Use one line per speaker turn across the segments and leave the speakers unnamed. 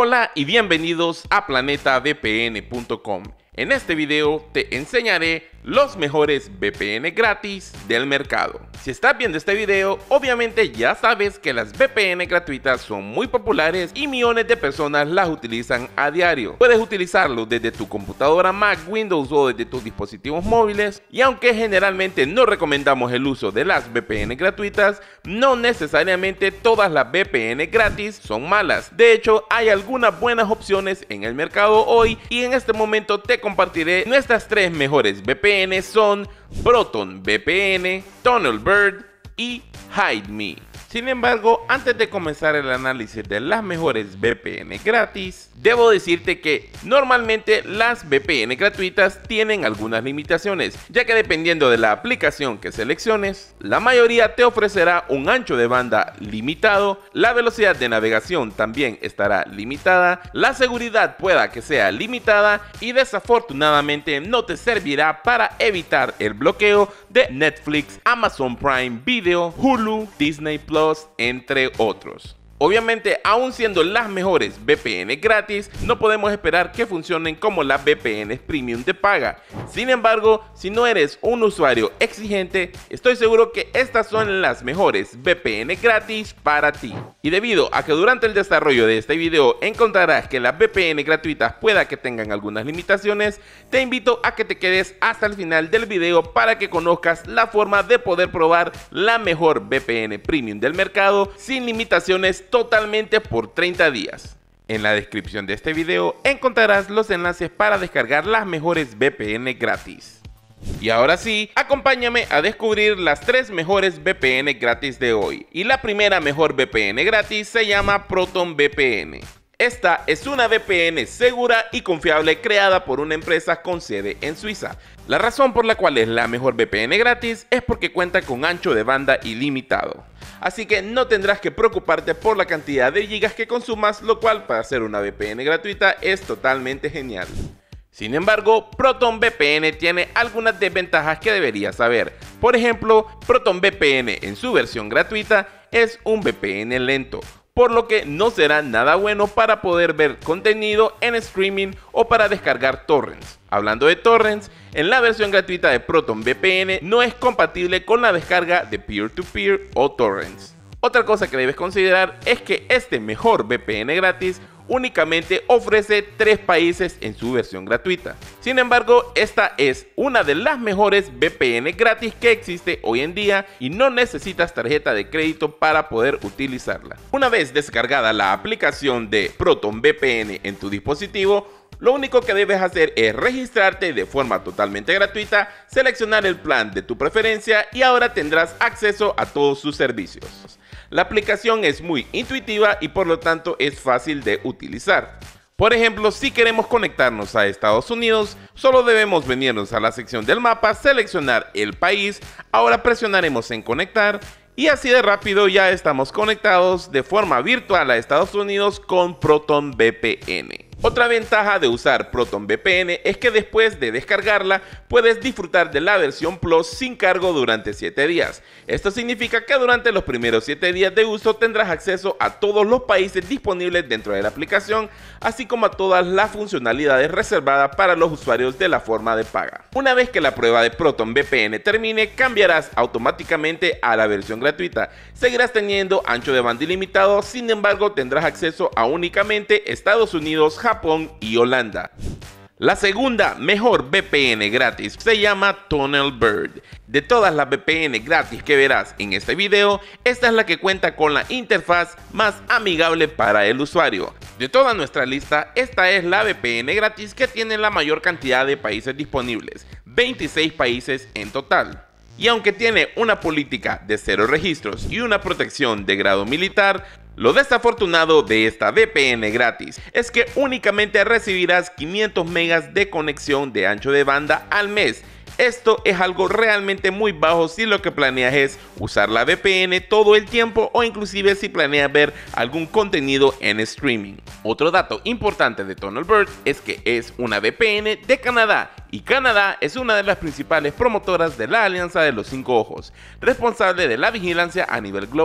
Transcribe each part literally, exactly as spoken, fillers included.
Hola y bienvenidos a planeta V P N punto com. En este video te enseñaré los mejores V P N gratis del mercado. Si estás viendo este video, obviamente ya sabes que las V P N gratuitas son muy populares y millones de personas las utilizan a diario. Puedes utilizarlo desde tu computadora Mac, Windows o desde tus dispositivos móviles, y aunque generalmente no recomendamos el uso de las V P N gratuitas, no necesariamente todas las V P N gratis son malas. De hecho, hay algunas buenas opciones en el mercado hoy y en este momento te compartiré nuestras tres mejores V P N. Son Proton V P N, Tunnelbird y HideMe. Sin embargo, antes de comenzar el análisis de las mejores V P N gratis, debo decirte que normalmente las V P N gratuitas tienen algunas limitaciones, ya que dependiendo de la aplicación que selecciones, la mayoría te ofrecerá un ancho de banda limitado, la velocidad de navegación también estará limitada, la seguridad pueda que sea limitada y desafortunadamente no te servirá para evitar el bloqueo de Netflix, Amazon Prime Video, Hulu, Disney Plus, entre otros. Obviamente, aun siendo las mejores V P N gratis, no podemos esperar que funcionen como las V P N premium de paga. Sin embargo, si no eres un usuario exigente, estoy seguro que estas son las mejores V P N gratis para ti. Y debido a que durante el desarrollo de este video encontrarás que las V P N gratuitas pueda que tengan algunas limitaciones, te invito a que te quedes hasta el final del video para que conozcas la forma de poder probar la mejor V P N premium del mercado sin limitaciones totalmente por treinta días. En la descripción de este video encontrarás los enlaces para descargar las mejores V P N gratis. Y ahora sí, acompáñame a descubrir las tres mejores V P N gratis de hoy. Y la primera mejor V P N gratis se llama Proton V P N. Esta es una V P N segura y confiable creada por una empresa con sede en Suiza. La razón por la cual es la mejor V P N gratis es porque cuenta con ancho de banda ilimitado. Así que no tendrás que preocuparte por la cantidad de gigas que consumas, lo cual para hacer una V P N gratuita es totalmente genial. Sin embargo, Proton V P N tiene algunas desventajas que deberías saber. Por ejemplo, Proton V P N en su versión gratuita es un V P N lento, por lo que no será nada bueno para poder ver contenido en streaming o para descargar torrents. Hablando de torrents, en la versión gratuita de Proton V P N no es compatible con la descarga de peer-to-peer o torrents. Otra cosa que debes considerar es que este mejor V P N gratis únicamente ofrece tres países en su versión gratuita. Sin embargo, esta es una de las mejores V P N gratis que existe hoy en día y no necesitas tarjeta de crédito para poder utilizarla. Una vez descargada la aplicación de Proton V P N en tu dispositivo, lo único que debes hacer es registrarte de forma totalmente gratuita, seleccionar el plan de tu preferencia y ahora tendrás acceso a todos sus servicios. La aplicación es muy intuitiva y por lo tanto es fácil de utilizar. Por ejemplo, si queremos conectarnos a Estados Unidos, solo debemos venirnos a la sección del mapa, seleccionar el país, ahora presionaremos en conectar y así de rápido ya estamos conectados de forma virtual a Estados Unidos con Proton V P N. Otra ventaja de usar Proton V P N es que después de descargarla puedes disfrutar de la versión Plus sin cargo durante siete días. Esto significa que durante los primeros siete días de uso tendrás acceso a todos los países disponibles dentro de la aplicación, así como a todas las funcionalidades reservadas para los usuarios de la forma de paga. Una vez que la prueba de Proton V P N termine, cambiarás automáticamente a la versión gratuita. Seguirás teniendo ancho de banda ilimitado, sin embargo tendrás acceso a únicamente Estados Unidos, Japón y Holanda. La segunda mejor V P N gratis se llama Tunnelbird. De todas las V P N gratis que verás en este video, esta es la que cuenta con la interfaz más amigable para el usuario. De toda nuestra lista, esta es la V P N gratis que tiene la mayor cantidad de países disponibles, veintiséis países en total. Y aunque tiene una política de cero registros y una protección de grado militar, lo desafortunado de esta V P N gratis es que únicamente recibirás quinientos megas de conexión de ancho de banda al mes. Esto es algo realmente muy bajo si lo que planeas es usar la V P N todo el tiempo o inclusive si planeas ver algún contenido en streaming. Otro dato importante de Tunnelbird es que es una V P N de Canadá y Canadá es una de las principales promotoras de la Alianza de los Cinco Ojos, responsable de la vigilancia a nivel global.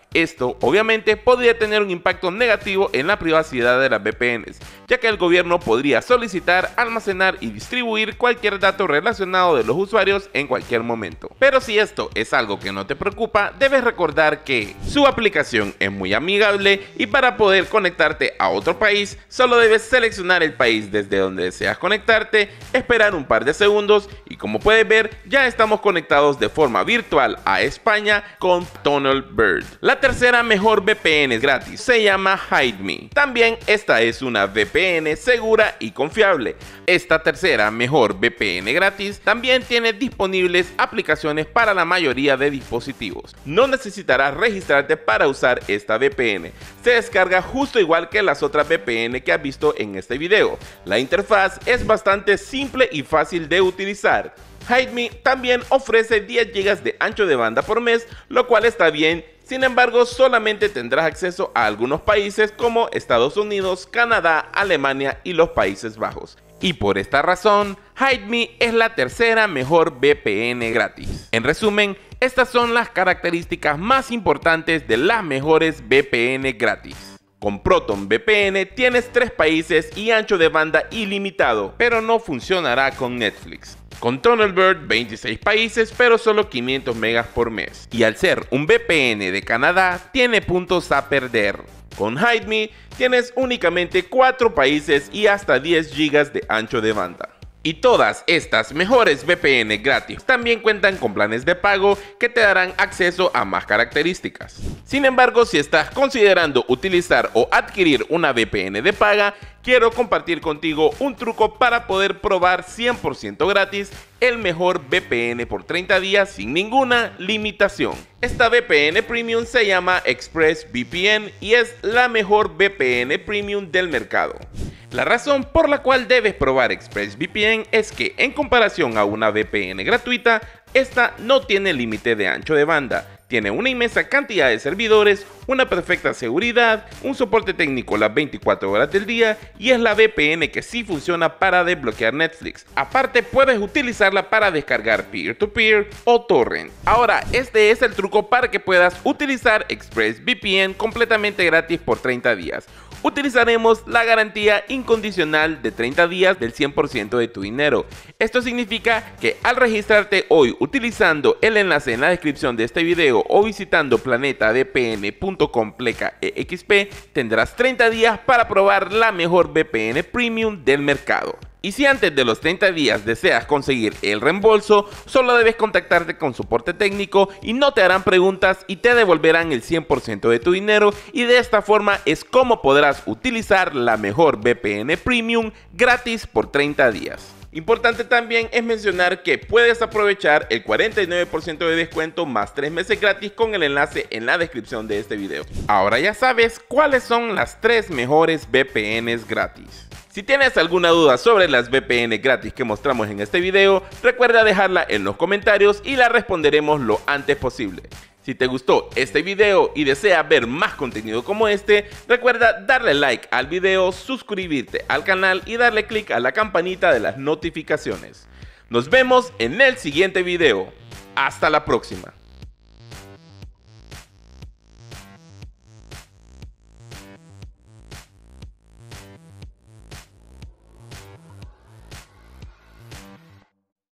Esto obviamente podría tener un impacto negativo en la privacidad de las V P Ns, ya que el gobierno podría solicitar, almacenar y distribuir cualquier dato relacionado de los usuarios en cualquier momento. Pero si esto es algo que no te preocupa, debes recordar que su aplicación es muy amigable y para poder conectarte a otro país, solo debes seleccionar el país desde donde deseas conectarte, esperar un par de segundos y como puedes ver, ya estamos conectados de forma virtual a España con Tunnelbird. La tercera mejor V P N gratis se llama HideMe. También esta es una V P N segura y confiable. Esta tercera mejor V P N gratis también tiene disponibles aplicaciones para la mayoría de dispositivos. No necesitarás registrarte para usar esta V P N. Se descarga justo igual que las otras V P N que has visto en este video. La interfaz es bastante simple y fácil de utilizar. HideMe también ofrece diez gigas de ancho de banda por mes, lo cual está bien. Sin embargo, solamente tendrás acceso a algunos países como Estados Unidos, Canadá, Alemania y los Países Bajos. Y por esta razón, HideMe es la tercera mejor V P N gratis. En resumen, estas son las características más importantes de las mejores V P N gratis. Con ProtonVPN tienes tres países y ancho de banda ilimitado, pero no funcionará con Netflix. Con Tunnelbird veintiséis países pero solo quinientos megas por mes. Y al ser un V P N de Canadá tiene puntos a perder. Con HideMe tienes únicamente cuatro países y hasta diez gigas de ancho de banda. Y todas estas mejores V P N gratis también cuentan con planes de pago que te darán acceso a más características. Sin embargo, si estás considerando utilizar o adquirir una V P N de paga, quiero compartir contigo un truco para poder probar cien por ciento gratis el mejor V P N por treinta días sin ninguna limitación. Esta V P N Premium se llama ExpressVPN y es la mejor V P N Premium del mercado. La razón por la cual debes probar ExpressVPN es que en comparación a una V P N gratuita, esta no tiene límite de ancho de banda, tiene una inmensa cantidad de servidores, una perfecta seguridad, un soporte técnico las veinticuatro horas del día y es la V P N que sí funciona para desbloquear Netflix. Aparte puedes utilizarla para descargar peer-to-peer o torrent. Ahora este es el truco para que puedas utilizar ExpressVPN completamente gratis por treinta días. Utilizaremos la garantía incondicional de treinta días del cien por ciento de tu dinero. Esto significa que al registrarte hoy utilizando el enlace en la descripción de este video o visitando planeta v p n punto com pleca e x p tendrás treinta días para probar la mejor V P N Premium del mercado. Y si antes de los treinta días deseas conseguir el reembolso, solo debes contactarte con soporte técnico y no te harán preguntas y te devolverán el cien por ciento de tu dinero y de esta forma es como podrás utilizar la mejor V P N Premium gratis por treinta días. Importante también es mencionar que puedes aprovechar el cuarenta y nueve por ciento de descuento más tres meses gratis con el enlace en la descripción de este video. Ahora ya sabes cuáles son las tres mejores V P Ns gratis. Si tienes alguna duda sobre las V P N gratis que mostramos en este video, recuerda dejarla en los comentarios y la responderemos lo antes posible. Si te gustó este video y deseas ver más contenido como este, recuerda darle like al video, suscribirte al canal y darle click a la campanita de las notificaciones. Nos vemos en el siguiente video. Hasta la próxima.